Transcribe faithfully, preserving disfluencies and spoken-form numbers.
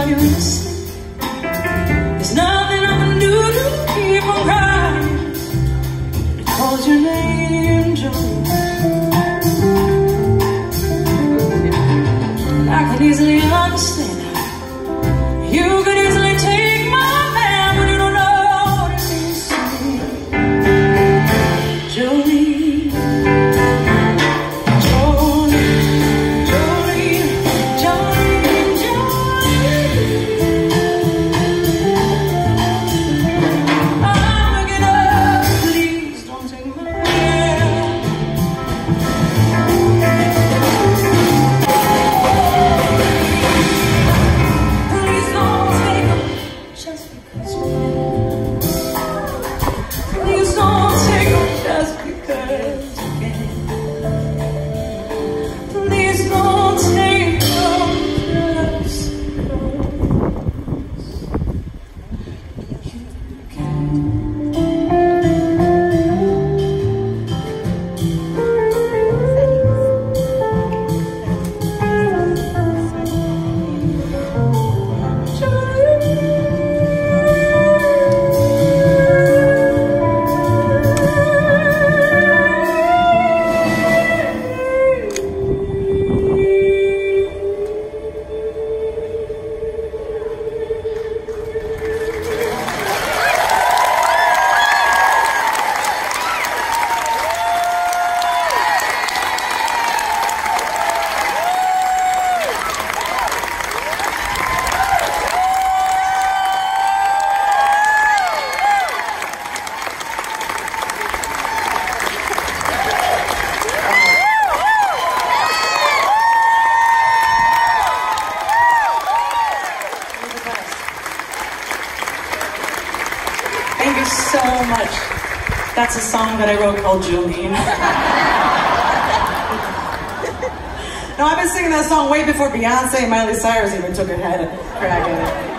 while you're asleep. There's nothing I can do to keep from crying. It calls your name, Jolene. I can easily understand how you could easily take my man when you don't know what it means to me. Jolene, Jolene, Jolene, Jolene, Jolene. I'm looking up, please don't take my hand. Please don't take them just because you can. Please don't take them just because you can. Please don't take them just because you can. Thank you so much. That's a song that I wrote called Jolene. No, I've been singing that song way before Beyonce and Miley Cyrus even took a head crack at it.